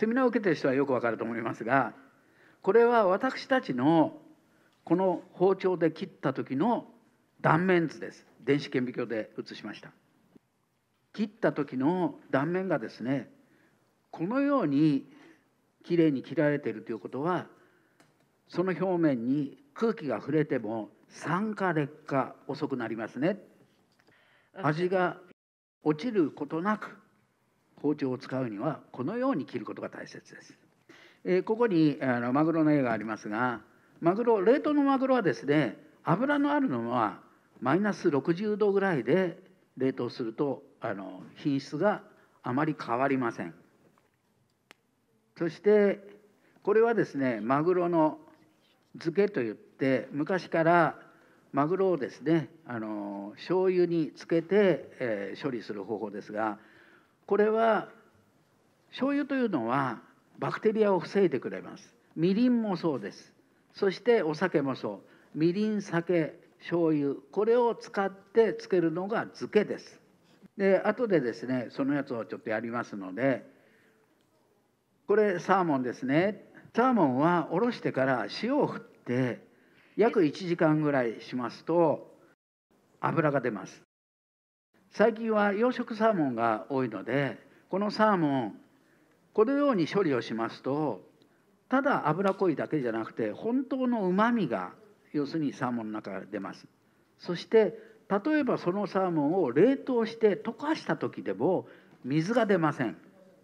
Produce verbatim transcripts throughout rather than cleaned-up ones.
セミナーを受けている人はよくわかると思いますが、これは私たちのこの包丁で切った時の断面図です。電子顕微鏡で写しました。切った時の断面がですね、このようにきれいに切られているということは、その表面に空気が触れても酸化劣化遅くなりますね。味が落ちることなく包丁を使うにはこのように切ることが大切です。えー、ここにあのマグロの絵がありますが、マグロ冷凍のマグロはですね、脂のあるのはマイナスろくじゅうどぐらいで冷凍するとあの品質があまり変わりません。そしてこれはですね、マグロの漬けといって昔からマグロをですね、あの醤油につけて、えー、処理する方法ですが、これは醤油というのはバクテリアを防いでくれます。みりんもそうです。そしてお酒もそう。みりん、酒、醤油、これを使ってつけるのが漬けです。で、後でですね、そのやつをちょっとやりますので、これサーモンですね。サーモンはおろしてから塩を振って約いちじかんぐらいしますと脂が出ます。最近は養殖サーモンが多いので、このサーモンこのように処理をしますと、ただ脂濃いだけじゃなくて本当のうまみが要するにサーモンの中から出ます。そして例えばそのサーモンを冷凍して溶かした時でも水が出ません。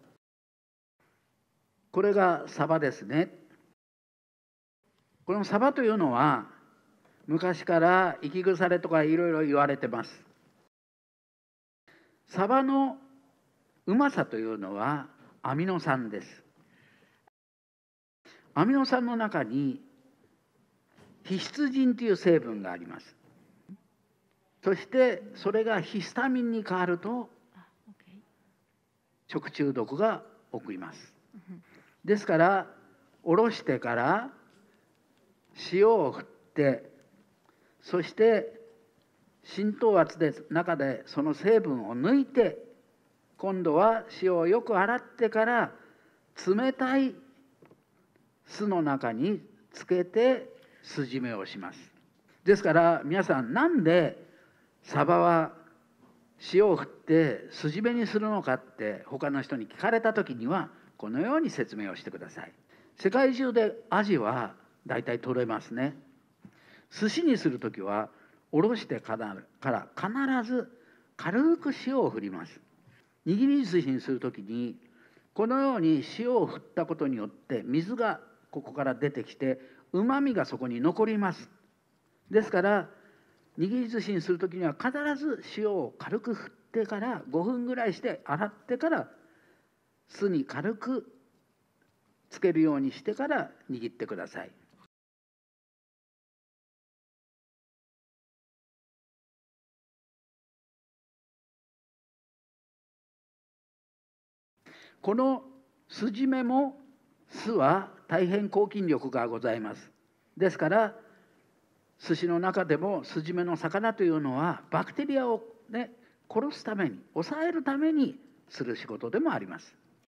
これがサバですね。このサバというのは昔から生き腐れとかいろいろ言われてます。サバのうまさというのはアミノ酸です。アミノ酸の中にヒスチジンという成分があります。そしてそれがヒスタミンに変わると食中毒が起こります。ですからおろしてから塩を振って、そして浸透圧で中でその成分を抜いて、今度は塩をよく洗ってから冷たい酢の中につけて酢締めをします。ですから皆さん、なんでサバは塩を振って酢締めにするのかって他の人に聞かれた時にはこのように説明をしてください。世界中でアジはだいたい取れますね。寿司にする時はおろしてから必ず軽く塩を振ります。握り寿司にする時にこのように塩を振ったことによって水がここから出てきてうまみがそこに残ります。ですから握り寿司にする時には必ず塩を軽く振ってからごふんぐらいして洗ってから酢に軽くつけるようにしてから握ってください。この酢締めも酢は大変抗菌力がございます。ですから寿司の中でも酢締めの魚というのはバクテリアを、ね、殺すために抑えるためにする仕事でもあります。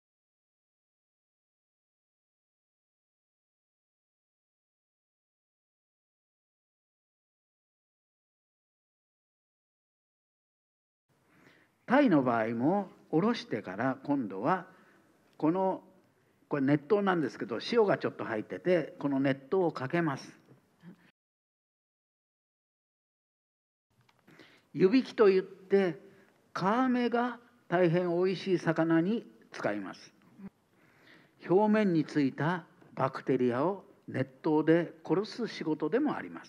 鯛の場合もおろしてから今度はこのこれ熱湯なんですけど塩がちょっと入っててこの熱湯をかけます。湯引きといって皮目が大変おいしい魚に使います。表面についたバクテリアを熱湯で殺す仕事でもあります。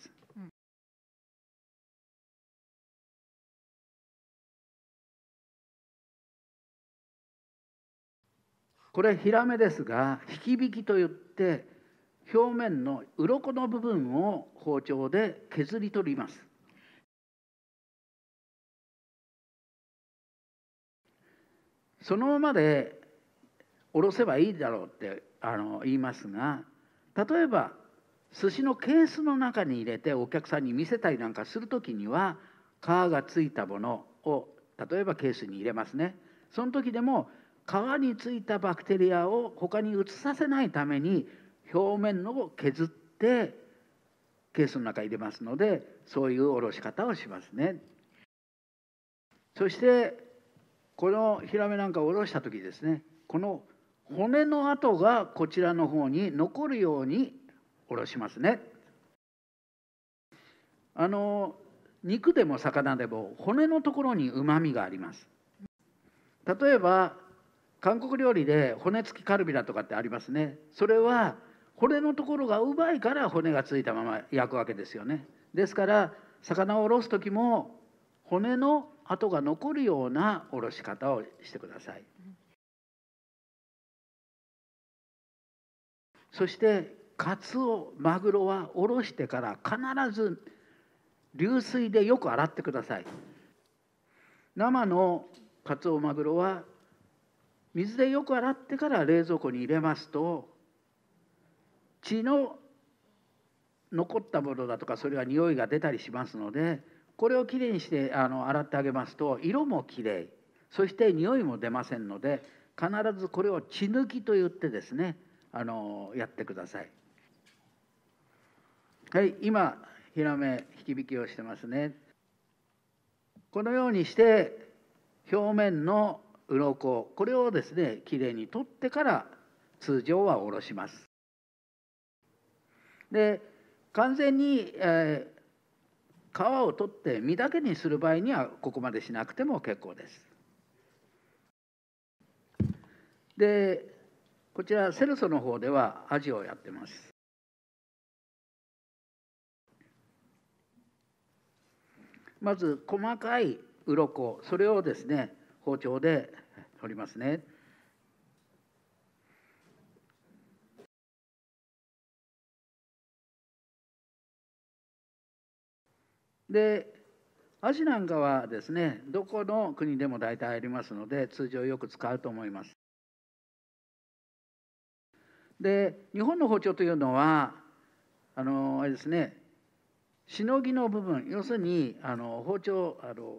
これヒラメですが引き引きといって表面の鱗の部分を包丁で削り取ります。そのままでおろせばいいだろうってあの言いますが、例えば寿司のケースの中に入れてお客さんに見せたりなんかするときには皮がついたものを例えばケースに入れますね。その時でも皮についたバクテリアを他に移させないために表面のを削ってケースの中に入れますので、そういうおろし方をしますね。そしてこのヒラメなんかをおろした時ですね、この骨の跡がこちらの方に残るようにおろしますね。あの肉でも魚でも骨のところにうまみがあります。例えば韓国料理で骨付きカルビだとかってありますね。それは骨のところがうまいから骨がついたまま焼くわけですよね。ですから魚をおろす時も骨の跡が残るようなおろし方をしてください。そしてカツオ、マグロはおろしてから必ず流水でよく洗ってください。生のカツオ、マグロは水でよく洗ってから冷蔵庫に入れますと、血の残ったものだとかそれが匂いが出たりしますので、これをきれいにしてあの洗ってあげますと色もきれい、そして匂いも出ませんので、必ずこれを血抜きと言ってですね、あのやってください。はい、今ヒラメ引き引きをしてますね。このようにして表面の鱗、これをですねきれいに取ってから通常はおろします。で完全に、えー、皮を取って身だけにする場合にはここまでしなくても結構です。でこちらセルソの方ではアジをやってます。まず細かい鱗、それをですね包丁で取りますね。でアジなんかはですねどこの国でも大体ありますので通常よく使うと思います。で日本の包丁というのはあのあれですね、しのぎの部分、要するにあの包丁あの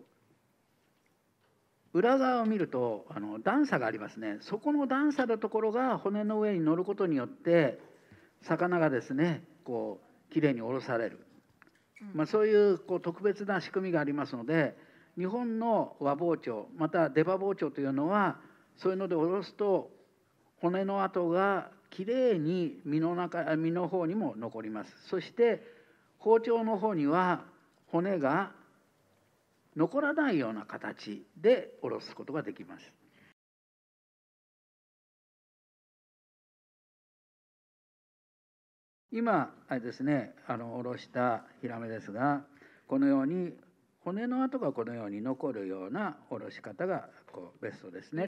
裏側を見るとあの段差がありますね。そこの段差のところが骨の上に乗ることによって魚がですねこうきれいにおろされる、まあ、そういうこう特別な仕組みがありますので、日本の和包丁また出刃包丁というのはそういうのでおろすと骨の跡がきれいに身の中身の方にも残ります。そして包丁の方には骨が残らないような形でおろすことができます。今あれですねあのおろしたヒラメですが、このように骨の跡がこのように残るようなおろし方がこうベストですね。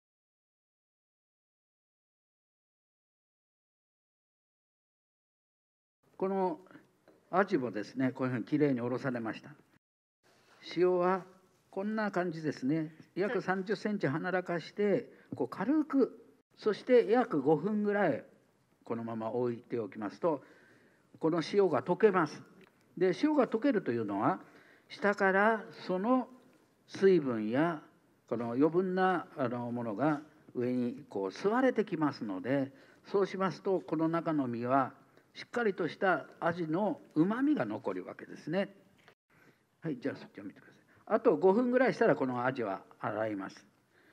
このアジもですねこういうふうにきれいにおろされました。塩はこんな感じですね。約さんじゅっセンチ離らかしてこう軽く、そして約ごふんぐらいこのまま置いておきますとこの塩が溶けます。で塩が溶けるというのは下からその水分やこの余分なあのものが上にこう吸われてきますので、そうしますとこの中の身はしっかりとした味のうまみが残るわけですね。はい、じゃあそっちを見てください。あとごふんぐらいしたらこのアジは洗います。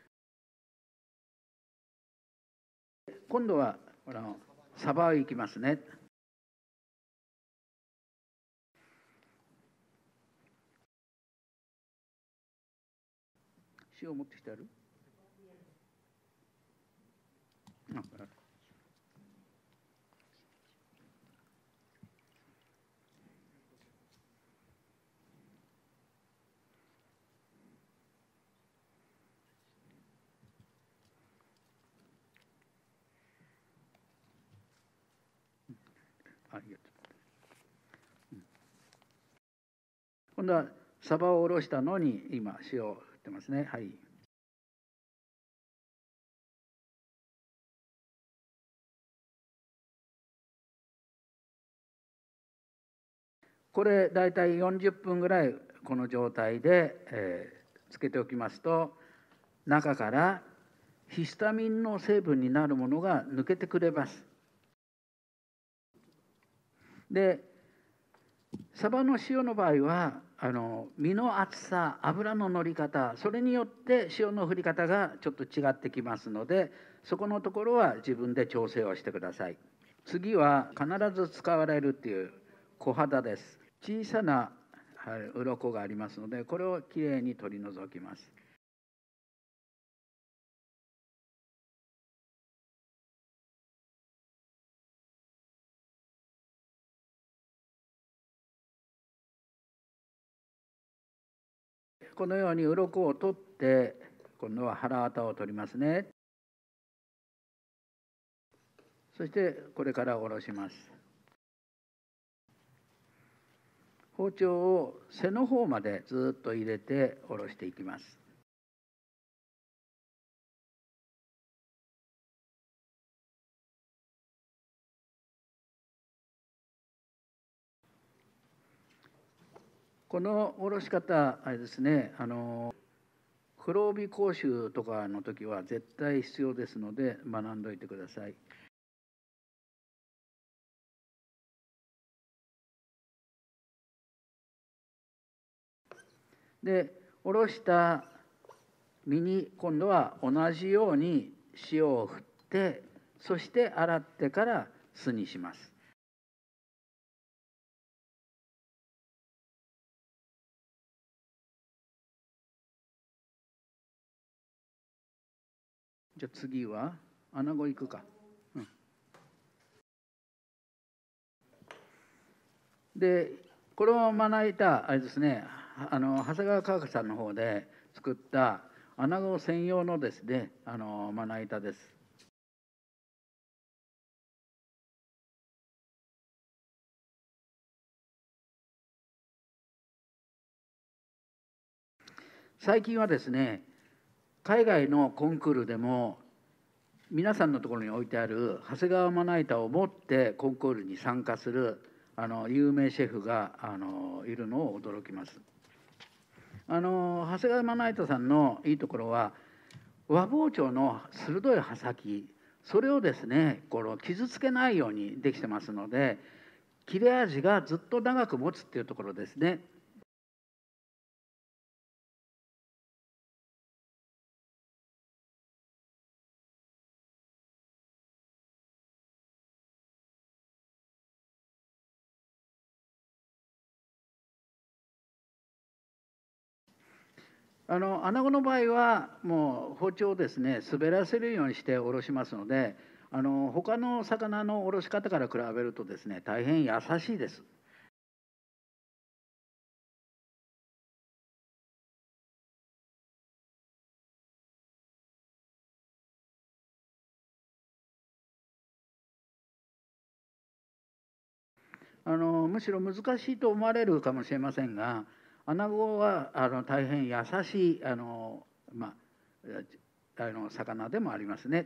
今度はこのサバをいきますね。塩持ってきてある？あありがとう。今度はサバをおろしたのに今塩を振ってますね。はい。これ大体よんじゅっぷんぐらいこの状態で、えー、つけておきますと中からヒスタミンの成分になるものが抜けてくれます。で、サバの塩の場合はあの身の厚さ、油の乗り方、それによって塩の振り方がちょっと違ってきますので、そこのところは自分で調整をしてください。次は必ず使われるっていう小肌です。小さな鱗がありますので、これをきれいに取り除きます。このように鱗を取って、今度は腹綿を取りますね。そしてこれから下ろします。包丁を背の方までずっと入れて下ろしていきます。この下ろし方、あれですね、あの黒帯講習とかの時は絶対必要ですので、学んどいてください。で、下ろした身に今度は同じように塩を振って、そして洗ってから酢にします。じゃあ次は穴子いくか。うん、で、これをまな板、あれですね、あの長谷川科学さんの方で作った穴子専用のですね、あのまな板です。最近はですね、海外のコンクールでも皆さんのところに置いてある長谷川まな板を持ってコンクールに参加するあの有名シェフがあのいるのを驚きます。あの長谷川まな板さんのいいところは、和包丁の鋭い刃先、それをですね、この傷つけないようにできてますので、切れ味がずっと長く持つっていうところですね。あの穴子の場合はもう包丁をですね滑らせるようにしておろしますので、あの他の魚のおろし方から比べるとですね大変優しいです。あのむしろ難しいと思われるかもしれませんが、穴子はあの大変優しいあの、まあ、あの魚でもありますね。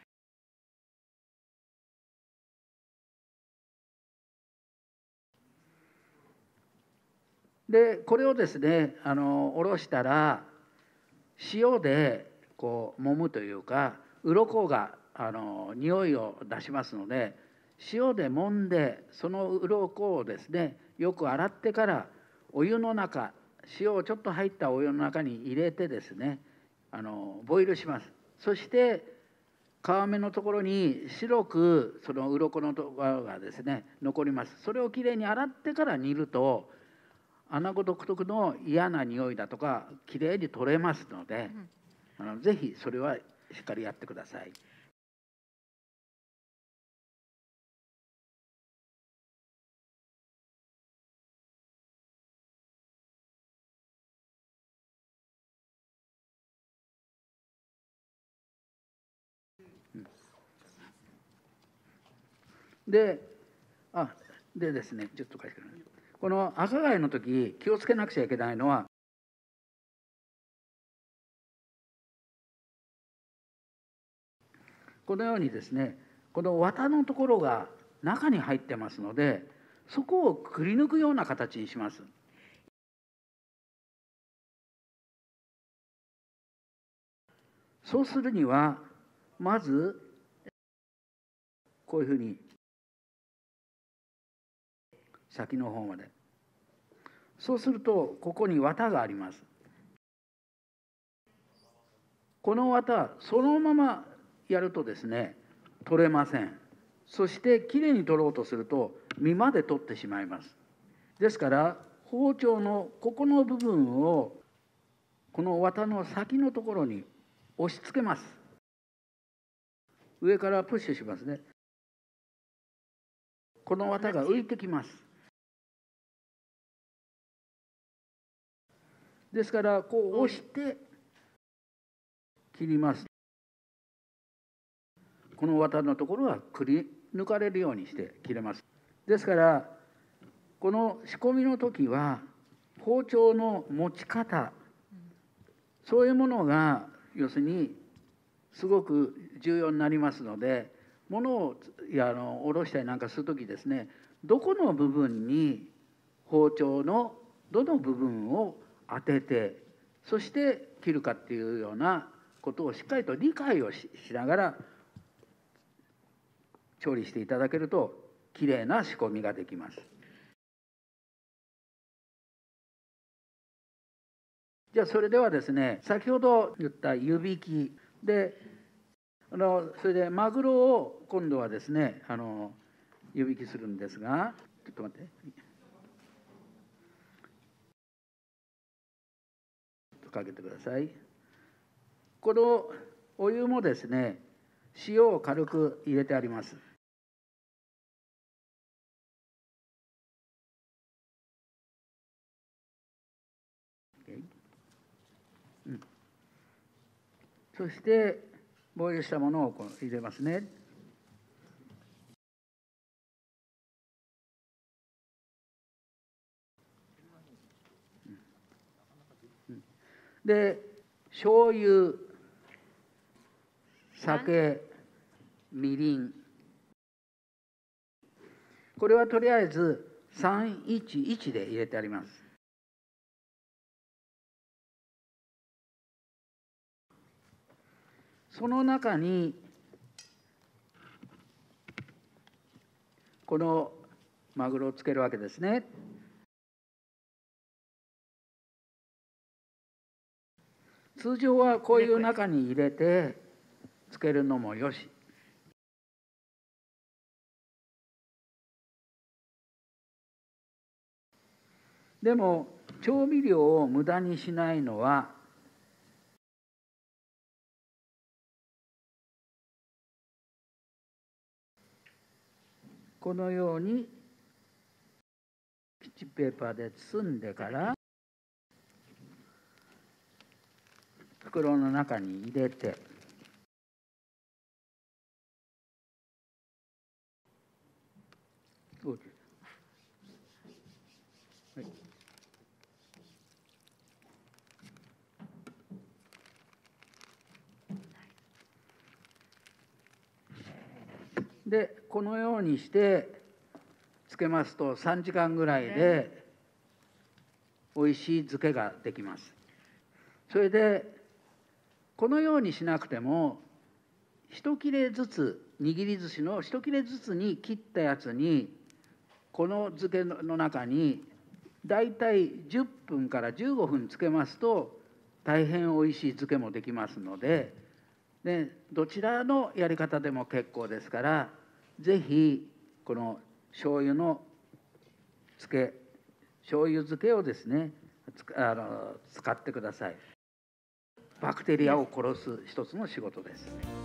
でこれをですねあのおろしたら塩でこう揉むというか、鱗があの匂いを出しますので、塩で揉んでその鱗をですねよく洗ってからお湯の中、塩をちょっと入ったお湯の中に入れてですねあのボイルします。そして皮目のところに白くその鱗のところがですね残ります。それをきれいに洗ってから煮ると穴子独特の嫌な匂いだとかきれいに取れますので、あのぜひそれはしっかりやってください。で、あでですね、ちょっと書いてください。この赤貝の時気をつけなくちゃいけないのは、このようにですね、この綿のところが中に入ってますので、そこをくり抜くような形にします。そうするにはまずこういうふうに先の方まで、そうするとここに綿があります。この綿そのままやるとですね取れません。そしてきれいに取ろうとすると実まで取ってしまいます。ですから包丁のここの部分をこの綿の先のところに押し付けます。上からプッシュしますね。この綿が浮いてきます。ですからこう押して切ります。この綿のところはくり抜かれるようにして切れます。ですからこの仕込みの時は包丁の持ち方、そういうものが要するにすごく重要になりますので、物をいやあの下ろしたりなんかする時ですね、どこの部分に包丁のどの部分を当ててそして切るかっていうようなことをしっかりと理解を し, しながら調理していただけるときれいな仕込みができます。じゃあそれではですね、先ほど言った湯引きで、あのそれでマグロを今度はですねあの湯引きするんですが、ちょっと待って、かけてください。このお湯もですね塩を軽く入れてあります。うん、そしてボイルしたものをこう入れますね。で醤油、酒、みりん、これはとりあえずさんいちいちで入れてあります。その中にこのマグロをつけるわけですね。通常はこういう中に入れてつけるのもよし、でも調味料を無駄にしないのはこのようにキッチンペーパーで包んでから袋の中に入れて、はい、でこのようにしてつけますとさんじかんぐらいでおいしい漬けができます。それでこのようにしなくても一切れずつ、握り寿司の一切れずつに切ったやつにこの漬けの中にだいたいじゅっぷんからじゅうごふん漬けますと大変おいしい漬けもできますので、でどちらのやり方でも結構ですから、ぜひこの醤油の漬け、醤油漬けをですねあの使ってください。バクテリアを殺す一つの仕事です。